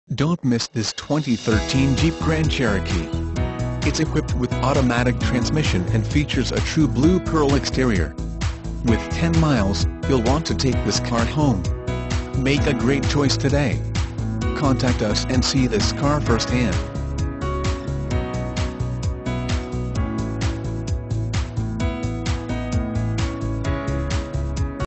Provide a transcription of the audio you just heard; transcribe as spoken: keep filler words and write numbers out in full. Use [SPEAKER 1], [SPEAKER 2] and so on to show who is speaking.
[SPEAKER 1] Don't miss this twenty thirteen Jeep Grand Cherokee. It's equipped with automatic transmission and features a true blue pearl exterior. With ten miles, you'll want to take this car home. Make a great choice today. Contact us and see this car firsthand.